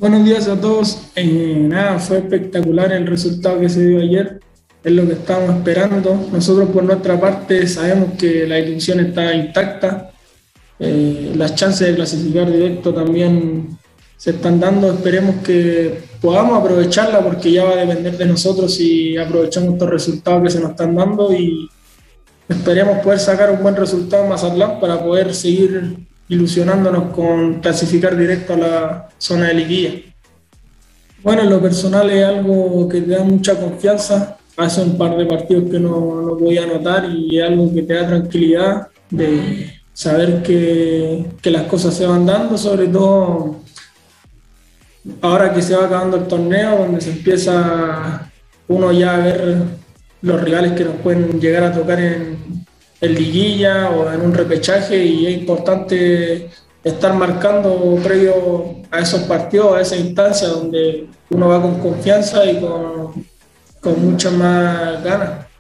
Buenos días a todos. Nada, fue espectacular el resultado que se dio ayer. Es lo que estábamos esperando. Nosotros por nuestra parte sabemos que la ilusión está intacta. Las chances de clasificar directo también se están dando. Esperemos que podamos aprovecharla porque ya va a depender de nosotros si aprovechamos estos resultados que se nos están dando y esperemos poder sacar un buen resultado en Mazatlán para poder seguir ilusionándonos con clasificar directo a la zona de liguilla. Bueno, en lo personal es algo que te da mucha confianza. Hace un par de partidos que no podía anotar y es algo que te da tranquilidad de saber que las cosas se van dando, sobre todo ahora que se va acabando el torneo, donde se empieza uno ya a ver los rivales que nos pueden llegar a tocar en liguilla o en un repechaje y es importante estar marcando previo a esos partidos, a esa instancia donde uno va con confianza y con muchas más ganas.